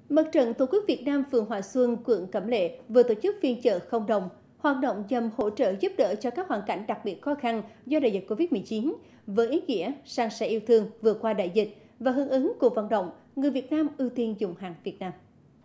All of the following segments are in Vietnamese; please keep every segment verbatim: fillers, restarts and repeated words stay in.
Mặt trận Tổ quốc Việt Nam phường Hòa Xuân, quận Cẩm Lệ vừa tổ chức phiên chợ không đồng, hoạt động nhằm hỗ trợ giúp đỡ cho các hoàn cảnh đặc biệt khó khăn do đại dịch Covid mười chín, với ý nghĩa san sẻ yêu thương vượt qua đại dịch và hưởng ứng cuộc vận động người Việt Nam ưu tiên dùng hàng Việt Nam.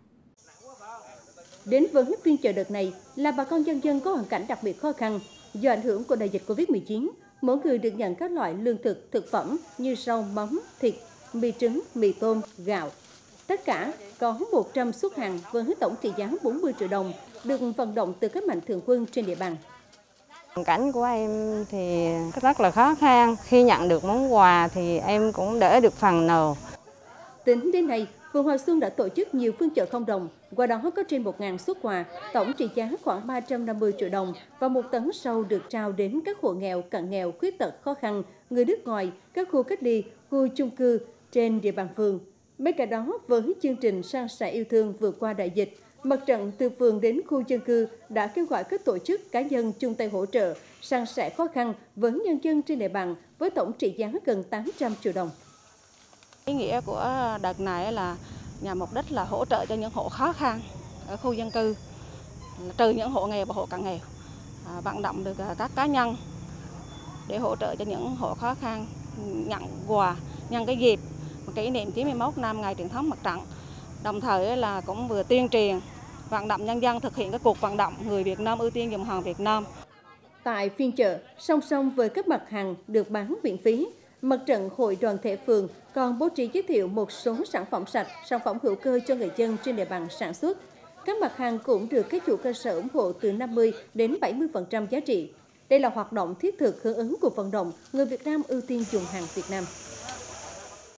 Đến với phiên chợ đợt này là bà con nhân dân có hoàn cảnh đặc biệt khó khăn do ảnh hưởng của đại dịch Covid mười chín. Mỗi người được nhận các loại lương thực, thực phẩm như rau, mắm, thịt, mì trứng, mì tôm, gạo. Tất cả có một trăm suất hàng với tổng trị giá bốn mươi triệu đồng được vận động từ các mạnh thường quân trên địa bàn. Hoàn cảnh của em thì rất là khó khăn, khi nhận được món quà thì em cũng đỡ được phần nào. Tính đến nay, phường Hòa Xuân đã tổ chức nhiều phiên chợ không đồng, qua đó có trên một nghìn suất quà, tổng trị giá khoảng ba trăm năm mươi triệu đồng và một tấn rau được trao đến các hộ nghèo, cận nghèo, khuyết tật khó khăn, người nước ngoài, các khu cách ly, khu chung cư trên địa bàn phường. Bên cạnh đó, với chương trình san sẻ yêu thương vượt qua đại dịch, mặt trận từ phường đến khu dân cư đã kêu gọi các tổ chức cá nhân chung tay hỗ trợ, san sẻ khó khăn với nhân dân trên địa bàn với tổng trị giá gần tám trăm triệu đồng. Ý nghĩa của đợt này là nhằm mục đích là hỗ trợ cho những hộ khó khăn ở khu dân cư, trừ những hộ nghèo và hộ cận nghèo, vận động được các cá nhân để hỗ trợ cho những hộ khó khăn nhận quà nhân cái dịp kỷ niệm chín mươi mốt năm ngày truyền thống mặt trận. Đồng thời là cũng vừa tuyên truyền vận động nhân dân thực hiện các cuộc vận động người Việt Nam ưu tiên dùng hàng Việt Nam. Tại phiên chợ, song song với các mặt hàng được bán miễn phí, Mặt trận Hội Đoàn thể phường còn bố trí giới thiệu một số sản phẩm sạch, sản phẩm hữu cơ cho người dân trên địa bàn sản xuất. Các mặt hàng cũng được các chủ cơ sở ủng hộ từ năm mươi đến bảy mươi phần trăm giá trị. Đây là hoạt động thiết thực hưởng ứng cuộc vận động người Việt Nam ưu tiên dùng hàng Việt Nam.